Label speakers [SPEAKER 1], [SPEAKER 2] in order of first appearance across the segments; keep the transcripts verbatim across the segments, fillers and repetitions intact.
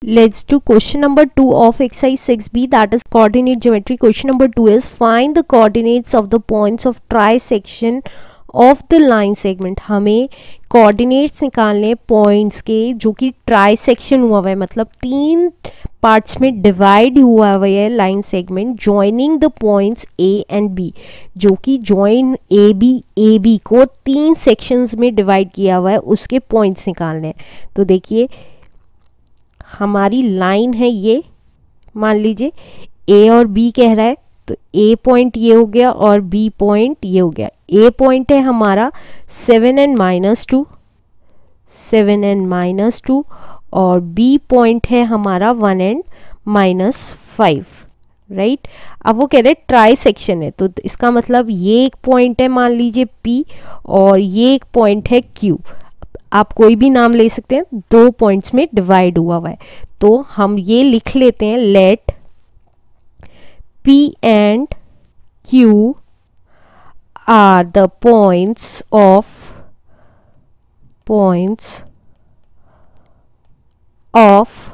[SPEAKER 1] Let's do question number two of exercise six b, that is coordinate geometry. Question number two is find the coordinates of the points of trisection of the line segment. हमें coordinates निकालने points के जो कि trisection हुआ हुआ है, मतलब तीन parts में divide हुआ हुआ है line segment joining the points A and B, जो कि join A B A B को तीन sections में divide किया हुआ है, उसके points निकालने हैं. तो देखिए हमारी लाइन है ये, मान लीजिए ए और बी कह रहा है, तो ए पॉइंट ये हो गया और बी पॉइंट ये हो गया. ए पॉइंट है हमारा seven N minus two seven N minus two और बी पॉइंट है हमारा one and minus five. Right, अब वो कह रहे हैं ट्राई सेक्शन है, तो इसका मतलब ये एक पॉइंट है मान लीजिए पी और ये एक पॉइंट है क्यू. आप कोई भी नाम ले सकते हैं, दो पॉइंट्स में डिवाइड हुआ हुआ है. तो हम ये लिख लेते हैं, let P and Q are the points of points of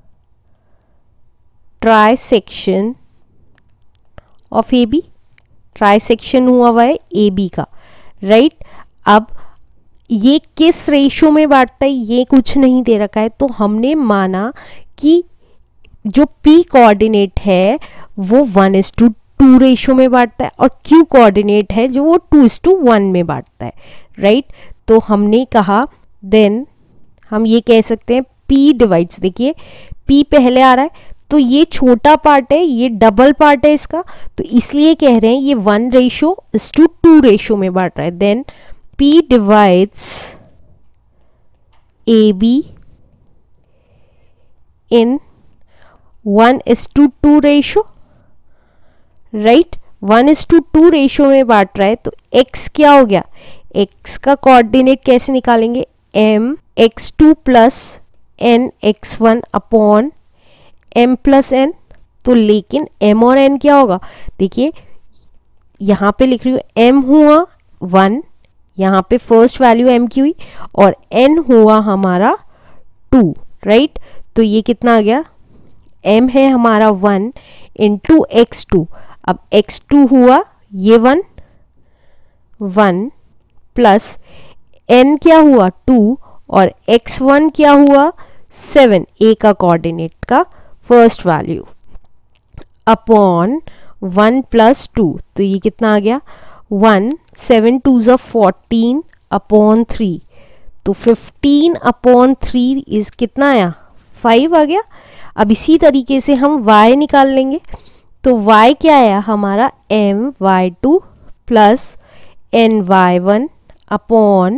[SPEAKER 1] trisection of A B. Trisection हुआ हुआ है ए बी का. राइट, अब ये किस रेशो में बांटता है ये कुछ नहीं दे रखा है, तो हमने माना कि जो P कोऑर्डिनेट है वो one is to two ratio में बांटता है और Q कोऑर्डिनेट है जो वो टू इज टू वन में बांटता है. राइट, तो हमने कहा देन हम ये कह सकते हैं P डिवाइड्स. देखिए P पहले आ रहा है, तो ये छोटा पार्ट है, ये डबल पार्ट है इसका, तो इसलिए कह रहे हैं ये one ratio is to two ratio में बांट रहा है. Then P divides A B in one is to two ratio. Right, one is to two ratio में बांट रहा है, तो x क्या हो गया, x का कोऑर्डिनेट कैसे निकालेंगे, m x two plus n x one upon m plus n. तो लेकिन m और n क्या होगा, देखिए यहाँ पे लिख रही हूँ m हुआ वन, यहाँ पे फर्स्ट वैल्यू m की हुई और n हुआ हमारा टू. राइट, तो ये कितना आ गया, m है हमारा वन इंटू एक्स टू. अब एक्स टू हुआ ये वन वन प्लस n क्या हुआ टू और एक्स वन क्या हुआ सेवन, a का कोऑर्डिनेट का first value upon one plus two. तो ये कितना आ गया वन, सेवन टू ज़ा फोर्टीन अपॉन थ्री, तो फिफ्टीन अपॉन थ्री इज कितना आया, फाइव आ गया. अब इसी तरीके से हम y निकाल लेंगे, तो y क्या आया हमारा m y two plus n y one upon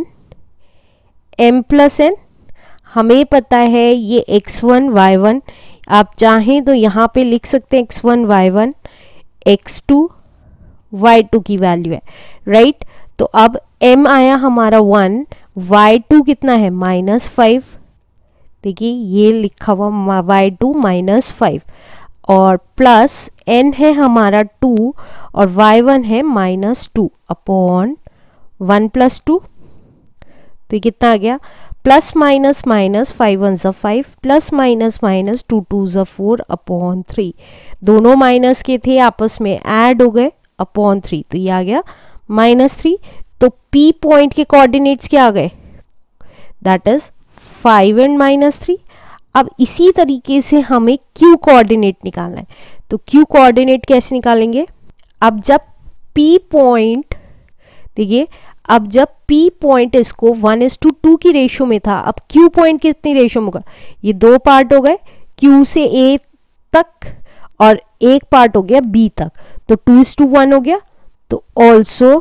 [SPEAKER 1] m plus n. हमें पता है ये एक्स वन वाई वन, आप चाहें तो यहाँ पे लिख सकते हैं x one y one, x two y two की वैल्यू है. राइट, तो अब m आया हमारा वन, वाई टू कितना है माइनस फाइव. देखिए ये लिखा हुआ वाई टू माइनस फाइव और प्लस n है हमारा टू और वाई वन है minus two upon one plus two. तो ये कितना आ गया, plus minus minus five one ज़ा five plus minus minus two two ज़ा फोर अपॉन थ्री. दोनों माइनस के थे आपस में ऐड हो गए अपॉन थ्री, तो ये आ गया माइनस थ्री. तो P पॉइंट के कोऑर्डिनेट्स क्या आ गए, that is five and minus three. अब इसी तरीके से हमें Q कोऑर्डिनेट निकालना है, तो Q कोऑर्डिनेट कैसे निकालेंगे, अब जब P पॉइंट, देखिए अब जब P पॉइंट इसको वन इज टू टू की रेशो में था, अब Q पॉइंट कितनी रेशो में होगा, ये दो पार्ट हो गए Q से A तक और एक पार्ट हो गया B तक, तो टू इज टू वन हो गया. तो also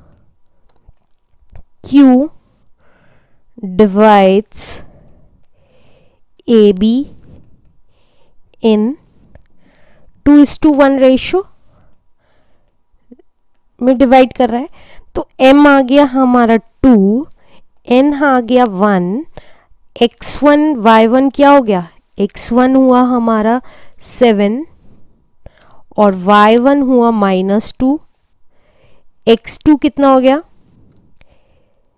[SPEAKER 1] Q divides A B in two is to one ratio में डिवाइड कर रहा है. तो m आ गया हमारा टू, n आ गया one, x one y one क्या हो गया, एक्स वन हुआ हमारा सेवन और वाई वन हुआ माइनस टू, एक्स टू कितना हो गया,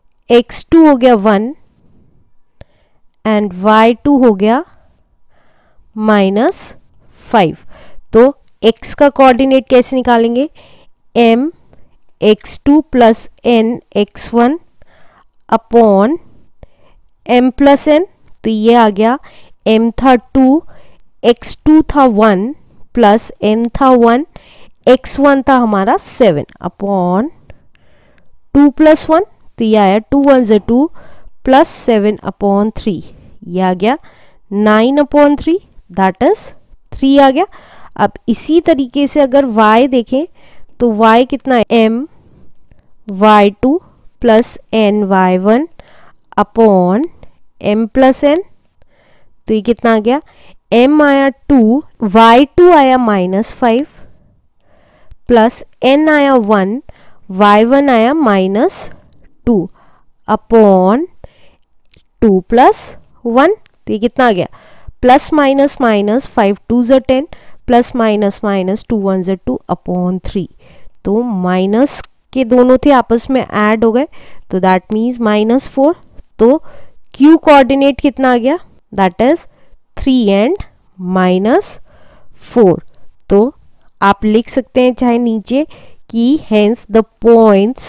[SPEAKER 1] एक्स टू हो गया वन एंड वाई टू हो गया माइनस फाइव। तो x का कोऑर्डिनेट कैसे निकालेंगे, m x two plus n x one upon m plus n, तो ये आ गया m था टू, एक्स टू था वन प्लस n था वन, एक्स वन था हमारा seven upon two plus one, तो ये आया टू वन ज़ा two plus seven upon three, ये आ गया nine upon three, that is three आ गया। अब इसी तरीके से अगर y देखें तो y कितना है, m y two plus n y one upon m plus n, तो ये कितना आ गया, m आया टू, वाई टू आया माइनस फाइव प्लस n आया वन, वाई वन आया minus two upon two plus one, तो ये कितना आ गया, plus minus minus five two ज़ा ten plus minus minus two one ज़ा टू अपॉन थ्री, तो माइनस के दोनों थे आपस में ऐड हो गए, तो दैट मीन्स माइनस फोर। तो q कोऑर्डिनेट कितना आ गया, that is three and minus four. तो आप लिख सकते हैं चाहे नीचे कि hence the points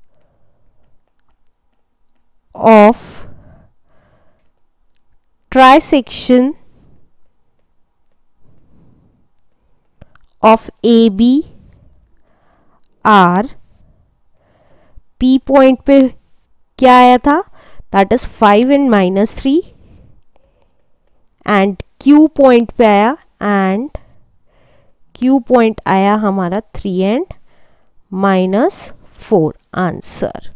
[SPEAKER 1] of trisection of A B R, P point पे क्या आया था, that is five and minus three, and Q point पे आया एंड Q पॉइंट आया हमारा three and minus four answer.